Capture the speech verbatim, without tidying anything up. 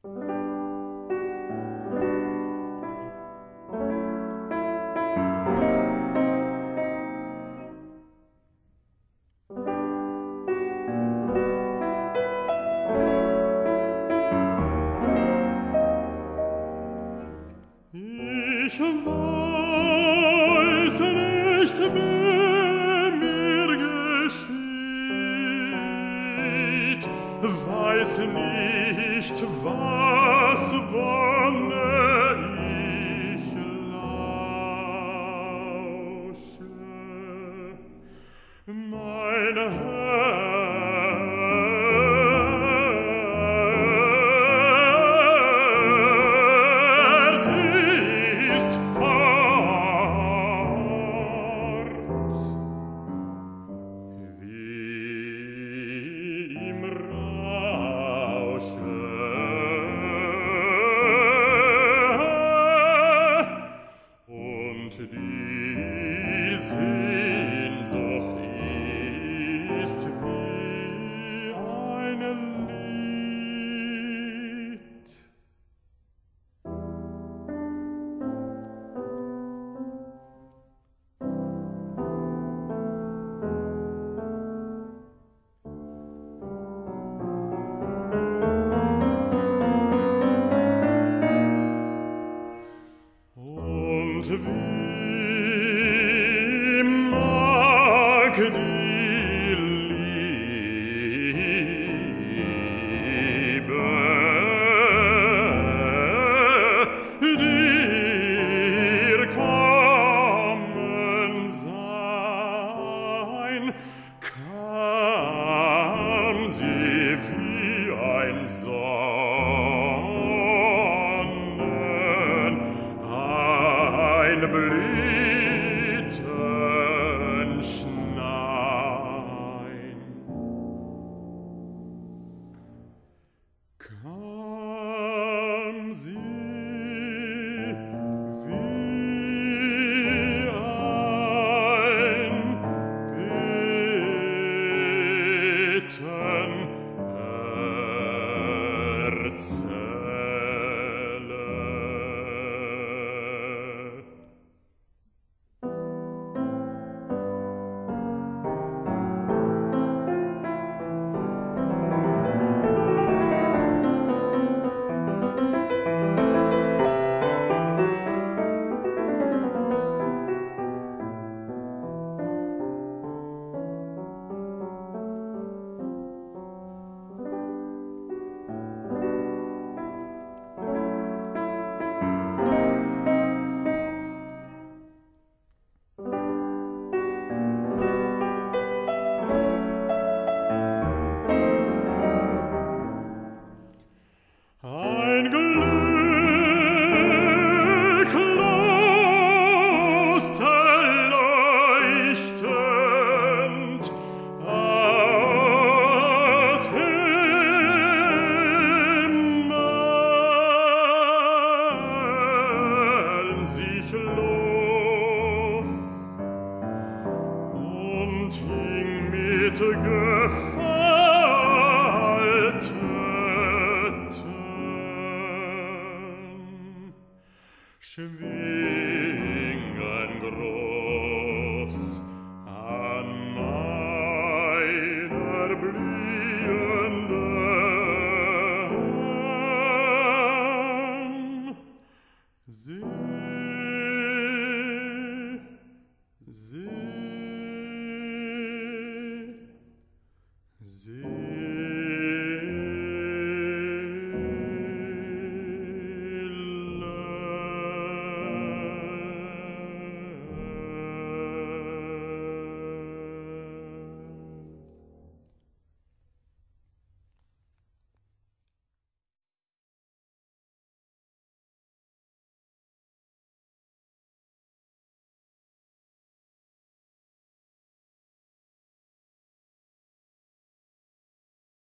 Ich weiß nicht, wie mir geschieht, weiß nicht, was wonne ich lausche. Mein Herz ist fort, wie im Rausche. Und die Sehnsucht ist wie ein Lied. Und wie mag die Liebe dir kommen sein, kam sie wie ein Sonnen, ein Blütenschnein. Kam sie wie ein Bitenerzähler. Ein Glück leuchtend aus Himmel sich los und hing mit gefalteten Schwingen groß.